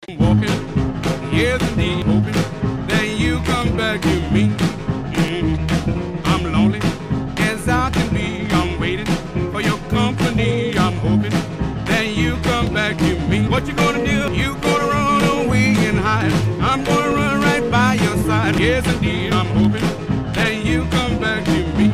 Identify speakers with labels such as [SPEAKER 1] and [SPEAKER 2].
[SPEAKER 1] walking, yes indeed, hoping that you come back to me. I'm lonely as I can be. I'm waiting for your company. I'm hoping that you come back to me. What you gonna do? You gonna run away and hide? I'm gonna run right by your side. Yes indeed, I'm hoping that you come back to me.